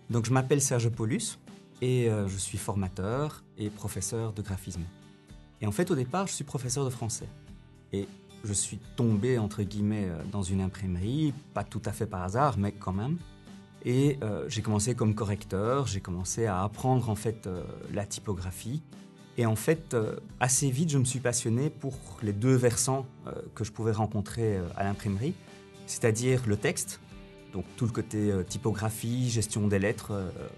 Donc je m'appelle Serge Paulus et je suis formateur et professeur de graphisme. Et en fait, au départ, je suis professeur de français. Et je suis tombé, entre guillemets, dans une imprimerie, pas tout à fait par hasard, mais quand même. Et j'ai commencé comme correcteur, j'ai commencé à apprendre en fait la typographie. Et en fait, assez vite, je me suis passionné pour les deux versants que je pouvais rencontrer à l'imprimerie, c'est-à-dire le texte, donc tout le côté typographie, gestion des lettres,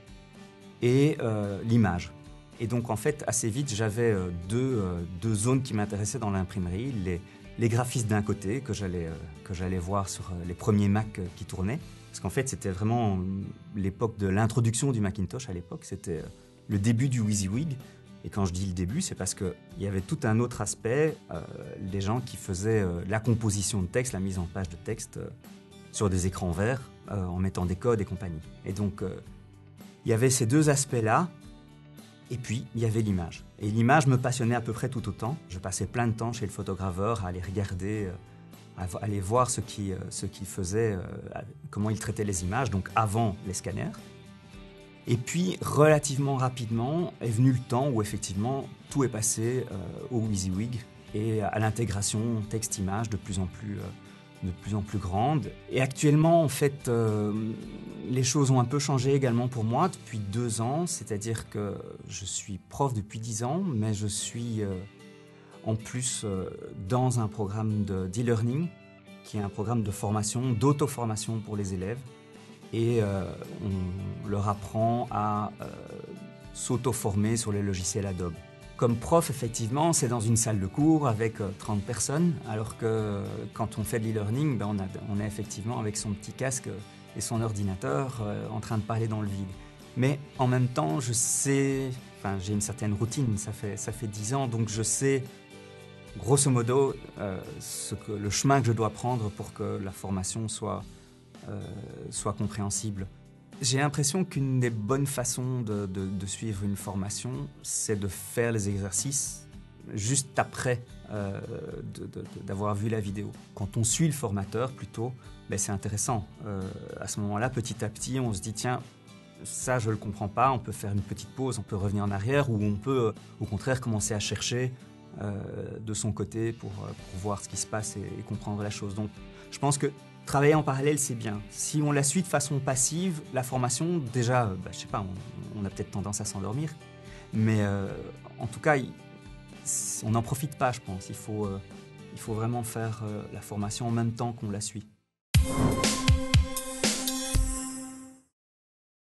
et l'image. Et donc en fait, assez vite, j'avais deux zones qui m'intéressaient dans l'imprimerie, les graphistes d'un côté, que j'allais voir sur les premiers Mac qui tournaient, parce qu'en fait, c'était vraiment l'époque de l'introduction du Macintosh à l'époque, c'était le début du WYSIWYG. Et quand je dis le début, c'est parce qu'il y avait tout un autre aspect, les gens qui faisaient la composition de texte, la mise en page de texte sur des écrans verts, en mettant des codes et compagnie. Et donc, il y avait ces deux aspects-là, et puis il y avait l'image. Et l'image me passionnait à peu près tout autant. Je passais plein de temps chez le photograveur à aller regarder, à aller voir ce qu'il faisait, comment il traitait les images, donc avant les scanners. Et puis, relativement rapidement, est venu le temps où effectivement tout est passé au WYSIWYG et à l'intégration texte-image de plus en plus grande. Et actuellement, en fait, les choses ont un peu changé également pour moi depuis 2 ans, c'est-à-dire que je suis prof depuis 10 ans, mais je suis en plus dans un programme d'e-learning, qui est un programme de formation, d'auto-formation pour les élèves. Et on leur apprend à s'auto-former sur les logiciels Adobe. Comme prof, effectivement, c'est dans une salle de cours avec 30 personnes, alors que quand on fait de l'e-learning, on est effectivement avec son petit casque et son ordinateur en train de parler dans le vide. Mais en même temps, j'ai une certaine routine, ça fait 10 ans, donc je sais grosso modo le chemin que je dois prendre pour que la formation soit compréhensible. J'ai l'impression qu'une des bonnes façons de suivre une formation, c'est de faire les exercices juste après d'avoir vu la vidéo. Quand on suit le formateur plutôt, c'est intéressant. À ce moment-là, petit à petit, on se dit tiens, ça je ne le comprends pas, on peut faire une petite pause, on peut revenir en arrière ou on peut au contraire commencer à chercher de son côté pour voir ce qui se passe et comprendre la chose. Donc je pense que travailler en parallèle, c'est bien. Si on la suit de façon passive, la formation, déjà, je sais pas, on a peut-être tendance à s'endormir. Mais en tout cas, on n'en profite pas, je pense. Il faut vraiment faire la formation en même temps qu'on la suit.